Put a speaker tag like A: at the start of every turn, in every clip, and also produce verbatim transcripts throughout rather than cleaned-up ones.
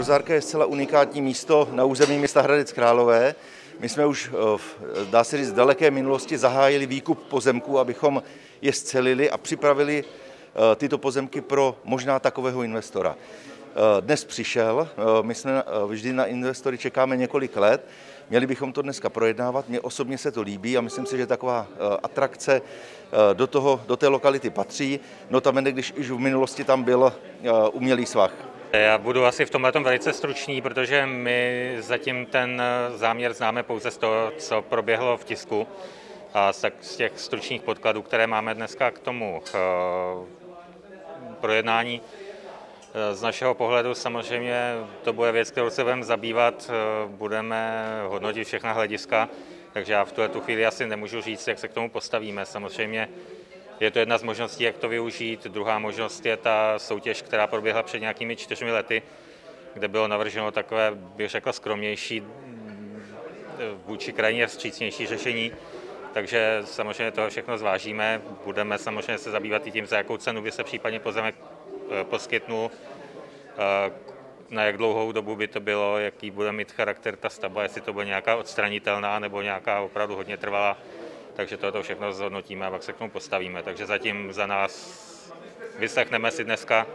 A: Rozárka je zcela unikátní místo na území města Hradec Králové. My jsme už, dá se říct, v daleké minulosti zahájili výkup pozemků, abychom je scelili a připravili tyto pozemky pro možná takového investora. Dnes přišel, my jsme vždy na investory čekáme několik let, měli bychom to dneska projednávat, mně osobně se to líbí a myslím si, že taková atrakce do, toho, do té lokality patří, notabene, když už v minulosti tam byl umělý svah.
B: Já budu asi v tomhle velice stručný, protože my zatím ten záměr známe pouze z toho, co proběhlo v tisku a z těch stručných podkladů, které máme dneska k tomu projednání. Z našeho pohledu samozřejmě to bude věc, kterou se budeme zabývat, budeme hodnotit všechna hlediska, takže já v tuhle chvíli asi nemůžu říct, jak se k tomu postavíme. Samozřejmě je to jedna z možností, jak to využít. Druhá možnost je ta soutěž, která proběhla před nějakými čtyřmi lety, kde bylo navrženo takové, bych řekl, skromnější, vůči krajině vstřícnější řešení. Takže samozřejmě toho všechno zvážíme. Budeme samozřejmě se zabývat i tím, za jakou cenu by se případně pozemek poskytnul, na jak dlouhou dobu by to bylo, jaký bude mít charakter ta stavba, jestli to bude nějaká odstranitelná nebo nějaká opravdu hodně trvalá. Takže toto všechno zhodnotíme a pak se k tomu postavíme. Takže zatím za nás vyslechneme si dneska,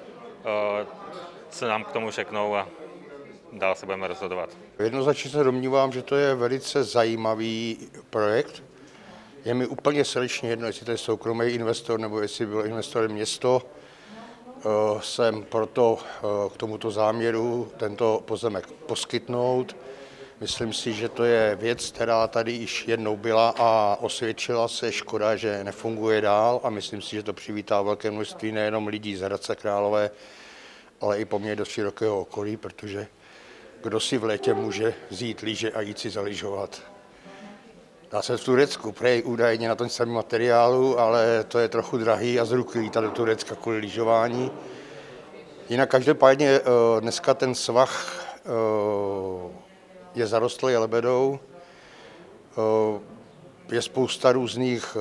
B: co nám k tomu řeknou a dál se budeme rozhodovat.
C: Jednoznačně se domnívám, že to je velice zajímavý projekt. Je mi úplně srdečně jedno, jestli to je soukromý investor nebo jestli byl investorem město. Jsem proto k tomuto záměru tento pozemek poskytnout. Myslím si, že to je věc, která tady již jednou byla a osvědčila se. Škoda, že nefunguje dál a myslím si, že to přivítá velké množství nejenom lidí z Hradce Králové, ale i poměrně dost širokého okolí, protože kdo si v létě může vzít lyže a jít si zalyžovat. Dá se v Turecku, prej údajně na tom samém materiálu, ale to je trochu drahý a z ruky lítat do Turecka kvůli lyžování. Jinak každopádně dneska ten svah je zarostlý lebedou, je spousta různých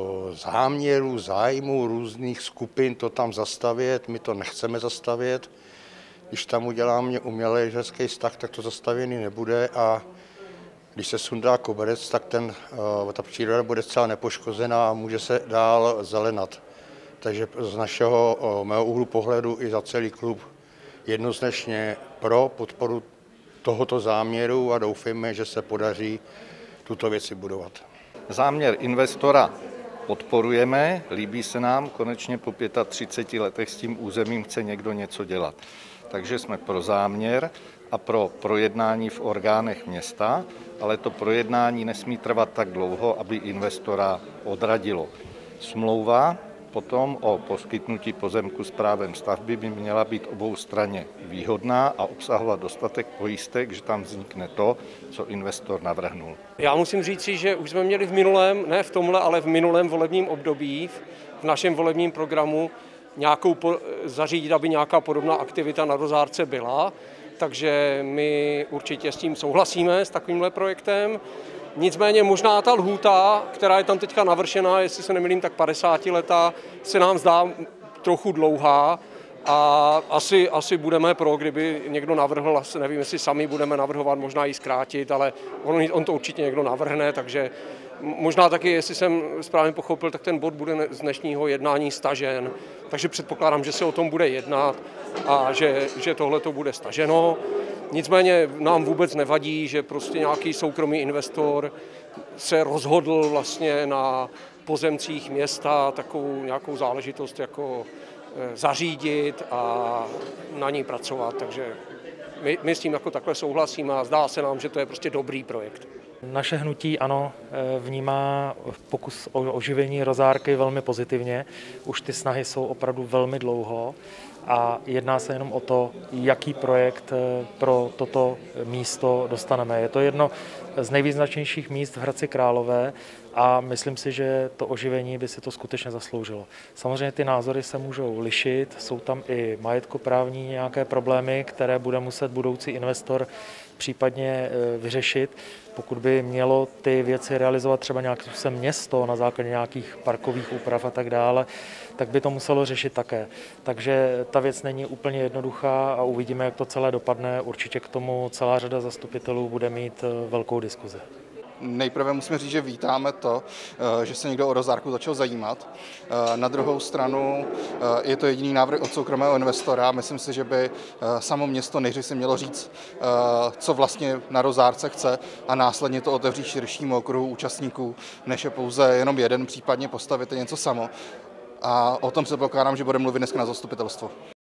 C: záměrů, zájmů, různých skupin to tam zastavět, my to nechceme zastavět. Když tam uděláme umělý lyžařský stah, tak to zastavěný nebude a když se sundá koberec, tak ten, ta příroda bude zcela nepoškozená a může se dál zelenat. Takže z našeho mého úhlu pohledu i za celý klub jednoznačně pro podporu tohoto záměru a doufejme, že se podaří tuto věci budovat.
D: Záměr investora podporujeme, líbí se nám, konečně po třiceti pěti letech s tím územím chce někdo něco dělat. Takže jsme pro záměr a pro projednání v orgánech města, ale to projednání nesmí trvat tak dlouho, aby investora odradilo. Smlouva potom o poskytnutí pozemku s právem stavby by měla být oboustranně výhodná a obsahovat dostatek pojistek, že tam vznikne to, co investor navrhnul.
E: Já musím říci, že už jsme měli v minulém, ne v tomhle, ale v minulém volebním období, v našem volebním programu nějakou po, zařídit, aby nějaká podobná aktivita na Rozárce byla. Takže my určitě s tím souhlasíme, s takovýmhle projektem. Nicméně možná ta lhůta, která je tam teďka navršená, jestli se nemýlím, tak padesát leta, se nám zdá trochu dlouhá a asi, asi budeme pro, kdyby někdo navrhl, nevím, jestli sami budeme navrhovat, možná ji zkrátit, ale on, on to určitě někdo navrhne, takže možná taky, jestli jsem správně pochopil, tak ten bod bude z dnešního jednání stažen, takže předpokládám, že se o tom bude jednat a že, že tohle to bude staženo. Nicméně nám vůbec nevadí, že prostě nějaký soukromý investor se rozhodl vlastně na pozemcích města takovou nějakou záležitost jako zařídit a na ní pracovat, takže my, my s tím jako takhle souhlasíme a zdá se nám, že to je prostě dobrý projekt.
F: Naše hnutí ANO vnímá pokus o oživení Rozárky velmi pozitivně. Už ty snahy jsou opravdu velmi dlouho a jedná se jenom o to, jaký projekt pro toto místo dostaneme. Je to jedno z nejvýznačnějších míst v Hradci Králové a myslím si, že to oživení by si to skutečně zasloužilo. Samozřejmě ty názory se můžou lišit, jsou tam i majetkoprávní nějaké problémy, které bude muset budoucí investor případně vyřešit, pokud by mělo ty věci realizovat třeba nějakým způsobem město na základě nějakých parkových úprav a tak dále, tak by to muselo řešit také. Takže ta věc není úplně jednoduchá a uvidíme, jak to celé dopadne. Určitě k tomu celá řada zastupitelů bude mít velkou diskuzi.
G: Nejprve musíme říct, že vítáme to, že se někdo o rozárku začal zajímat. Na druhou stranu je to jediný návrh od soukromého investora. Myslím si, že by samo město nejdřív si mělo říct, co vlastně na rozárce chce a následně to otevřít širšímu okruhu účastníků, než je pouze jenom jeden, případně postavit něco samo. A o tom se pokládám, že budeme mluvit dneska na zastupitelstvu.